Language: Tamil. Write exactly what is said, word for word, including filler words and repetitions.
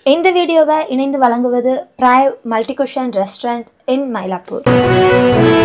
இந்த வீடியோவை இணைந்து வழங்குவது Prive multi cuisine restaurant in Mylapore.